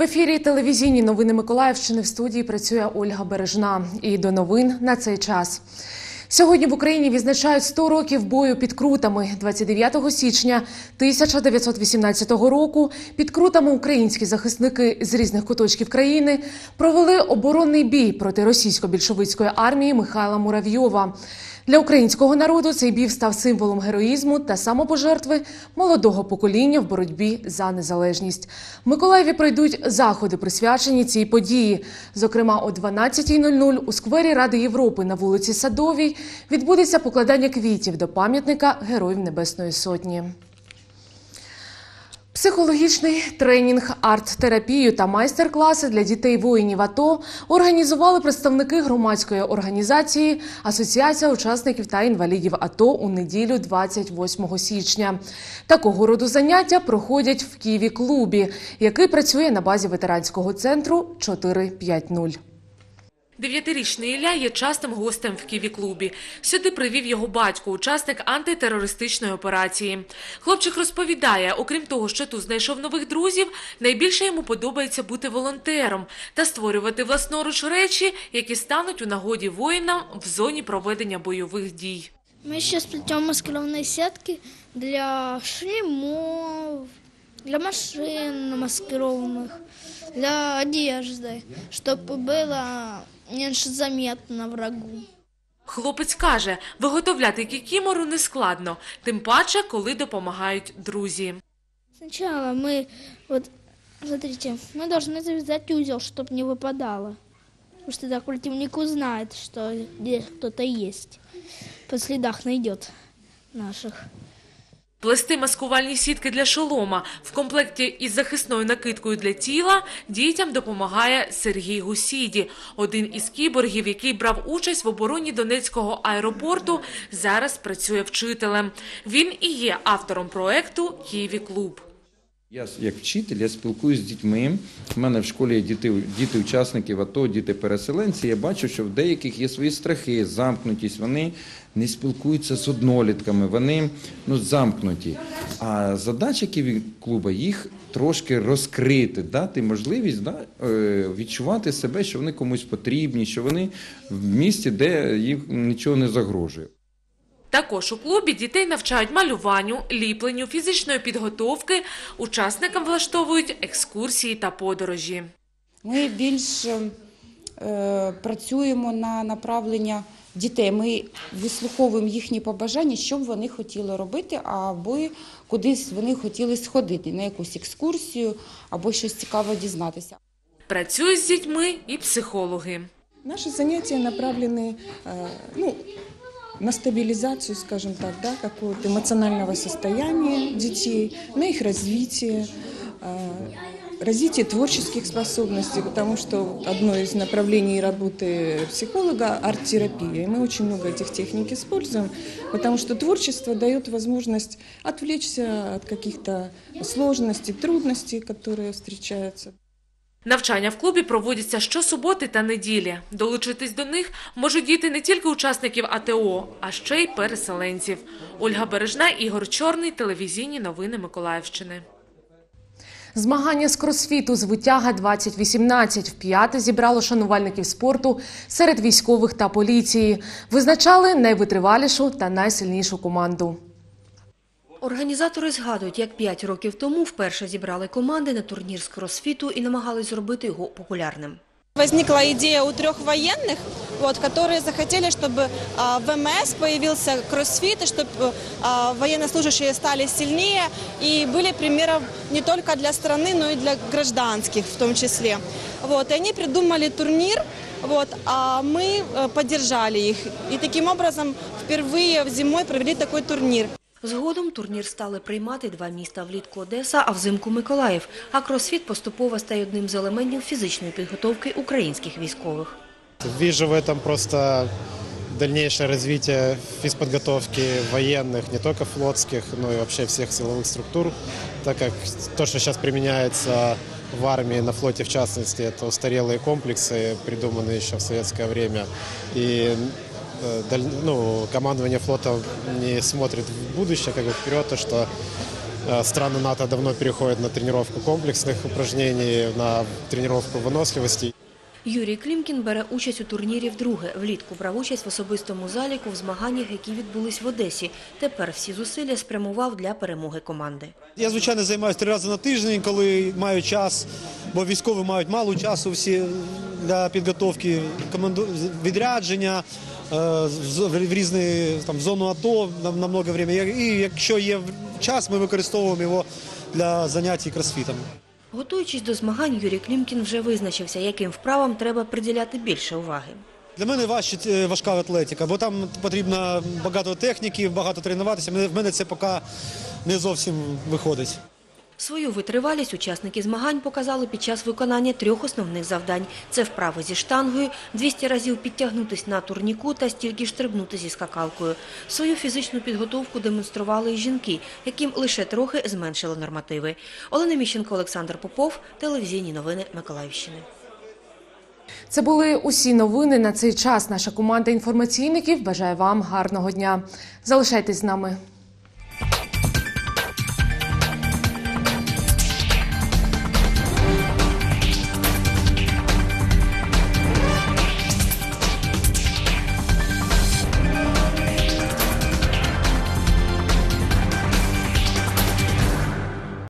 ефірі телевізійні новини Миколаївщини, в студії працює Ольга Бережна. І до новин на цей час. Сьогодні в Україні відзначають 100 років бою під Крутами. 29 січня 1918 року під Крутами українські захисники з різних куточків країни провели оборонний бій проти російсько-більшовицької армії Михайла Муравйова. Для українського народу цей бій став символом героїзму та самопожертви молодого покоління в боротьбі за незалежність. В Миколаєві пройдуть заходи, присвячені цій події. Зокрема, о 12:00 у сквері Ради Європи на вулиці Садовій відбудеться покладання квітів до пам'ятника Героїв Небесної Сотні. Психологічний тренінг, арт-терапію та майстер-класи для дітей воїнів АТО організували представники громадської організації «Асоціація учасників та інвалідів АТО» у неділю 28 січня. Такого роду заняття проходять в Києві-клубі, який працює на базі ветеранського центру 450. 9-річний Ілля є частим гостем в Києві-клубі. Сюди привів його батько, учасник антитерористичної операції. Хлопчик розповідає, окрім того, що тут знайшов нових друзів, найбільше йому подобається бути волонтером та створювати власноруч речі, які стануть у нагоді воїнам в зоні проведення бойових дій. Ми зараз плетемо маскировні сітки для шлемов, для машин маскированных, для одежды, чтобы было меньше заметно врагу. Хлопець каже, виготовляти кікімору нескладно, тим паче, коли допомагають друзі. Спочатку ми, смотрите, мы должны завязать узел, чтобы не выпадало. Потому что тогда противник узнает, что здесь кто-то есть. По следах найдет наших. Плести маскувальні сітки для шолома в комплекті із захисною накидкою для тіла дітям допомагає Сергій Гусіді. Один із кіборгів, який брав участь в обороні Донецького аеропорту, зараз працює вчителем. Він і є автором проєкту «Києві-клуб». Я як вчитель, я спілкуюся з дітьми. У мене в школі є діти учасників АТО, діти-переселенці. Я бачу, що в деяких є свої страхи, замкнутість. Вони не спілкуються з однолітками, вони замкнуті. А задача Києві-клуба їх трошки розкрити, дати можливість відчувати себе, що вони комусь потрібні, що вони в місті, де їм нічого не загрожує. Також у клубі дітей навчають малюванню, ліпленню, фізичної підготовки. Учасникам влаштовують екскурсії та подорожі. Ми більш працюємо на направлення дітей. Ми вислуховуємо їхні побажання, що б вони хотіли робити, або кудись вони хотіли сходити, на якусь екскурсію, або щось цікаве дізнатися. Працюють з дітьми і психологи. Наші заняття направлені на стабилизацию, скажем так, какого-то эмоционального состояния детей, на их развитие творческих способностей, потому что одно из направлений работы психолога – арт-терапия. И мы очень много этих техник используем, потому что творчество дает возможность отвлечься от каких-то сложностей, трудностей, которые встречаются. Навчання в клубі проводяться щосуботи та неділі. Долучитись до них можуть діти не тільки учасників АТО, а ще й переселенців. Ольга Бережна, Ігор Чорний, телевізійні новини Миколаївщини. Змагання з кросфіту «Звитяга-2018» вп'яте зібрало шанувальників спорту серед військових та поліції. Визначали найвитривалішу та найсильнішу команду. Організатори згадують, як 5 років тому вперше зібрали команди на турнір з кросфіту і намагались зробити його популярним. Возникла идея у 3 военных, которые захотели, чтобы в МС появился кроссфит, и чтобы военнослужащие стали сильнее и были примером не только для страны, но и для гражданских в том числе. И они придумали турнир, а мы поддержали их. И таким образом впервые зимой провели такой турнир. Згодом турнір стали приймати 2 міста – влітку Одеса, а взимку Миколаїв. А кросфіт поступово стає одним з елементів фізичної підготовки українських військових. Вижу в этом просто дальнейшее развитие физподготовки военных, не только флотских, но и вообще всех силовых структур, так как то, что сейчас применяется в армии, на флоте в частности, это устарелые комплексы, придуманные еще в советское время. И командование флота не смотрит в будущее, вперед, то что Страны НАТО давно переходят на тренировку комплексных упражнений, на тренировку выносливости. Юрій Клімкін бере участь у турнірі вдруге. Влітку брав участь в особистому заліку в змаганнях, які відбулись в Одесі. Тепер всі зусилля спрямував для перемоги команди. Я, звичайно, займаюся 3 рази на тиждень, коли маю час, бо військові мають мало часу всі для підготовки, відрядження в різні в зону АТО на багато часу. І якщо є час, ми використовуємо його для занять кросфітом. Готуючись до змагань, Юрій Клімкін вже визначився, яким вправам треба приділяти більше уваги. Для мене важка атлетика, бо там потрібно багато техніки, багато тренуватися. В мене це поки не зовсім виходить. Свою витривалість учасники змагань показали під час виконання 3 основних завдань. Це вправи зі штангою, 200 разів підтягнутися на турніку та стільки ж стрибнути зі скакалкою. Свою фізичну підготовку демонстрували і жінки, яким лише трохи зменшили нормативи. Олена Міщенко, Олександр Попов, телевізійні новини Миколаївщини. Це були усі новини на цей час. Наша команда інформаційників бажає вам гарного дня. Залишайтесь з нами.